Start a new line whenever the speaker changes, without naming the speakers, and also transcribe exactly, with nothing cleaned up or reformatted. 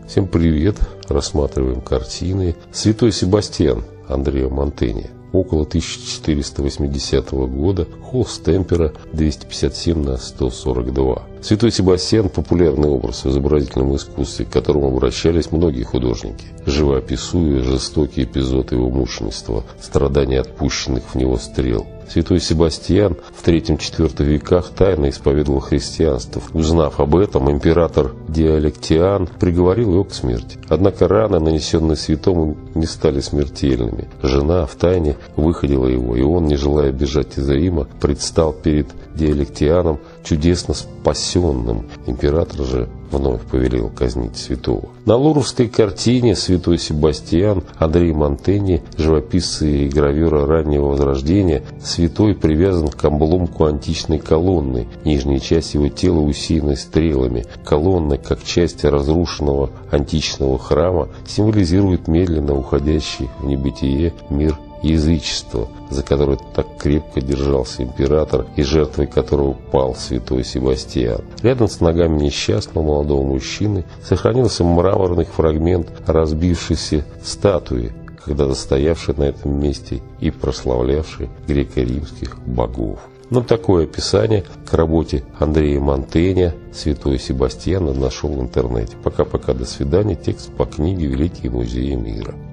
Всем привет! Рассматриваем картины «Святой Себастьян» Андреа Мантени. Около тысяча четыреста восьмидесятого года, холст темпера двести пятьдесят семь на сто сорок два. Святой Себастьян – популярный образ в изобразительном искусстве, к которому обращались многие художники, живо описывая жестокий эпизод его мученичества, страдания отпущенных в него стрел. Святой Себастьян в третьем-четвёртом веках тайно исповедовал христианство. Узнав об этом, император Диоклетиан приговорил его к смерти. Однако раны, нанесенные святому, не стали смертельными. Жена втайне выходила его, и он, не желая бежать из Рима, предстал перед Диоклетианом чудесно спасенным. Император же вновь повелел казнить святого. На луврской картине «Святой Себастьян» Андреа Мантени, живописца и гравера раннего Возрождения, святой привязан к обломку античной колонны. Нижняя часть его тела усеяна стрелами. Колонна, как часть разрушенного античного храма, символизирует медленно уходящий в небытие мир язычества, за которое так крепко держался император и жертвой которого пал святой Себастьян. Рядом с ногами несчастного молодого мужчины сохранился мраморный фрагмент разбившейся статуи, когда-то стоявшей на этом месте и прославлявшей греко-римских богов. Но такое описание к работе Андреа Мантени «Святой Себастьян» нашел в интернете. Пока-пока, до свидания. Текст по книге «Великие музеи мира».